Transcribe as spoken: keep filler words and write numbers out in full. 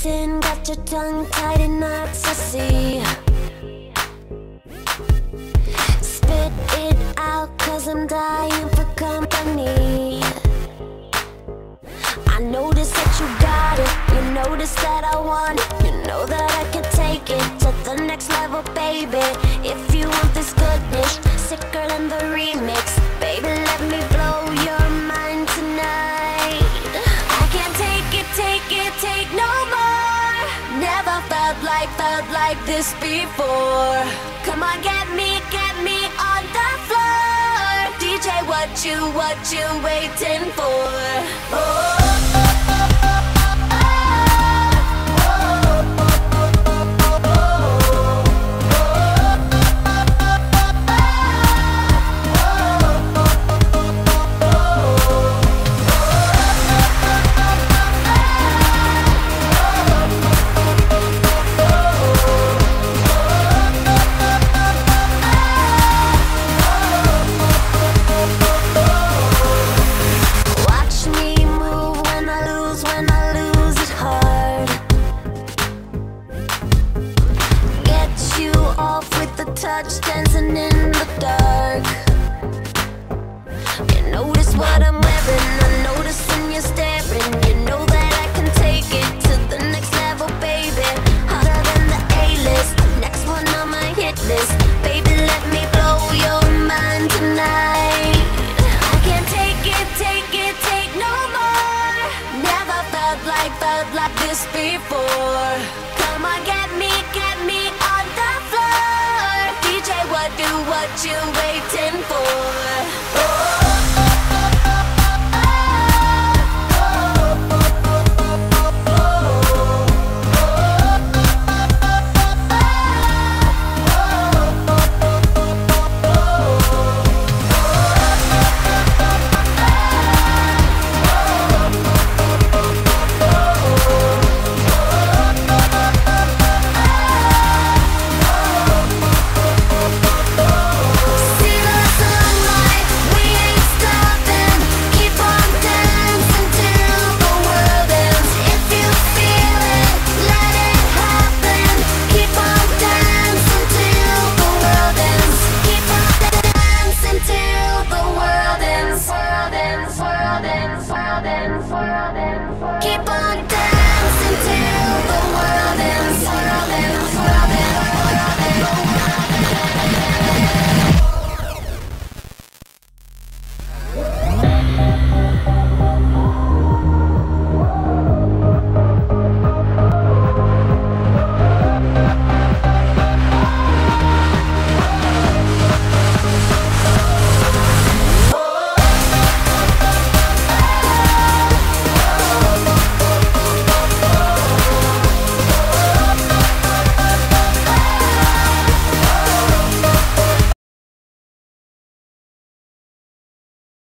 Listen, got your tongue tied in knots, I see. Spit it out, cause I'm dying for company. I notice that you got it, you notice that I want it. You know that I can take it to the next level, baby. If you want this goodness, sicker than the remix, baby, let me blow your mind tonight. I can't take it, take it, take no more. Never felt like, felt like this before. Come on, get me, get me on the floor. D J, what you, what you waiting for? Oh. Touch dancing in the dark. You notice what I'm wearing, I'm noticing you're staring. You know that I can take it to the next level, baby. Hotter than the A-list, next one on my hit list. Baby, let me blow your mind tonight. I can't take it, take it, take no more. Never felt like, felt like this before. Come on, get me, get me on the floor. D J, what do, what you waiting for?